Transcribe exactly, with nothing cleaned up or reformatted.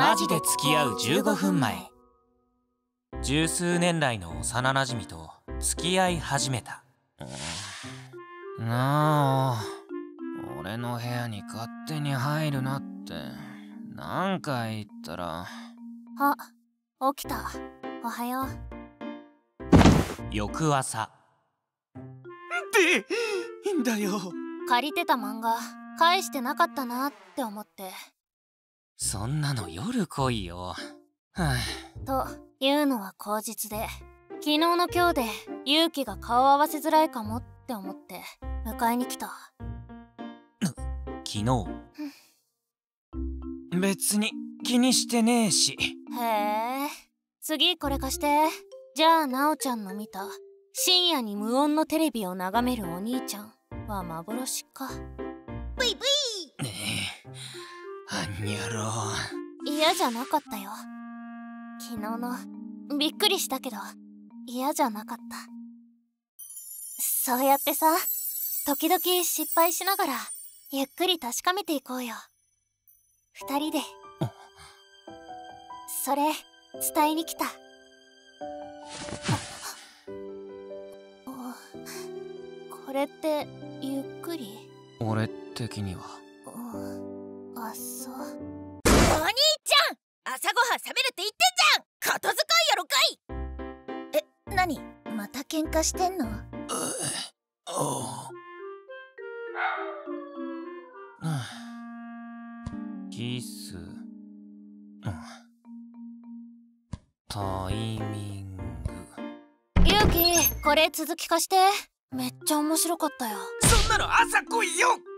マジで付き合うじゅうごふんまえ。十数年来の幼なじみと付き合い始めた。なあ、俺の部屋に勝手に入るなって何回言ったら。 あ、起きた。おはよう。 翌朝で、いいんだよ。 借りてた漫画返してなかったなって思って。 そんなの夜来いよ。はあ、 というのは口実で、昨日の今日で勇気が顔合わせづらいかもって思って迎えに来た。 昨日別に気にしてねえし。 へえ、次これ貸して。じゃあなおちゃんの見た深夜に無音のテレビを眺めるお兄ちゃんは幻か。ブイブイ。 ねえ、あんにゃろ。 嫌じゃなかったよ。昨日のびっくりしたけど嫌じゃなかった。そうやってさ、時々失敗しながらゆっくり確かめていこうよ、二人で。それ伝えに来た。これってゆっくり？ 俺的には。 あ、そう。 お兄ちゃん、朝ごはん冷めるって言ってんじゃん。片付かんやろかい。え、なに、また喧嘩してんの？ おう。キス、うん、タイミング。 ゆうき、これ続き貸して。めっちゃ面白かったよ。 そんなの朝来いよ。